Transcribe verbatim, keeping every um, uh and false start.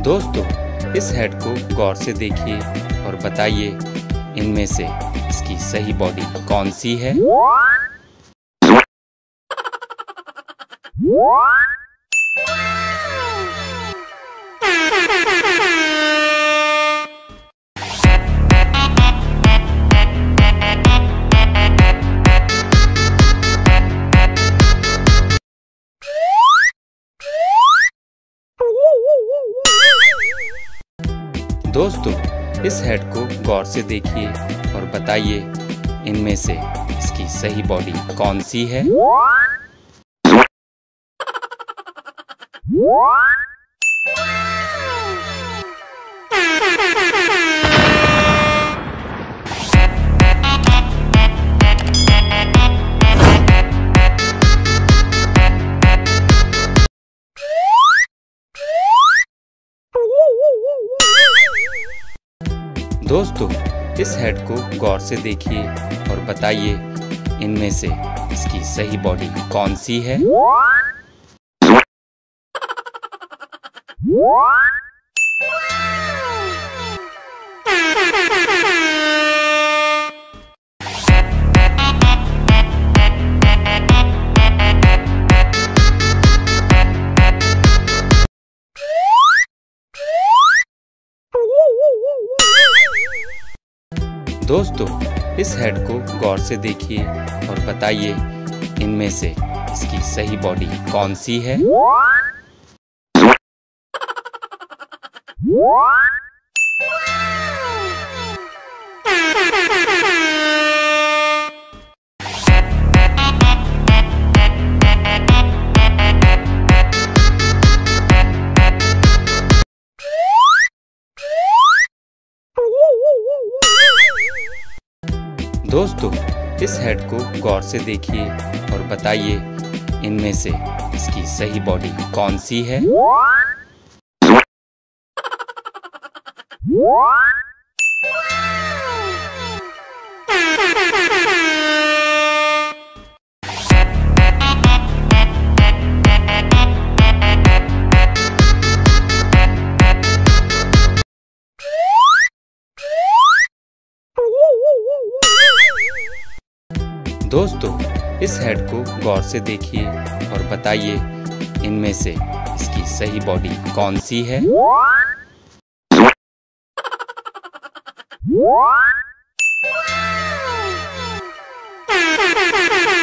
दोस्तों, इस हेड को गौर से देखिए और बताइए इनमें से इसकी सही बॉडी कौन सी है। दोस्तों, इस हेड को गौर से देखिए और बताइए इनमें से इसकी सही बॉडी कौन सी है। दोस्तों, इस हेड को गौर से देखिए और बताइए इनमें से इसकी सही बॉडी कौन सी है। दोस्तों, इस हेड को गौर से देखिए और बताइए इनमें से इसकी सही बॉडी कौन सी है। दोस्तों, इस हेड को गौर से देखिए और बताइए इनमें से इसकी सही बॉडी कौन सी है। दोस्तों, इस हेड को गौर से देखिए और बताइए इनमें से इसकी सही बॉडी कौन सी है। What?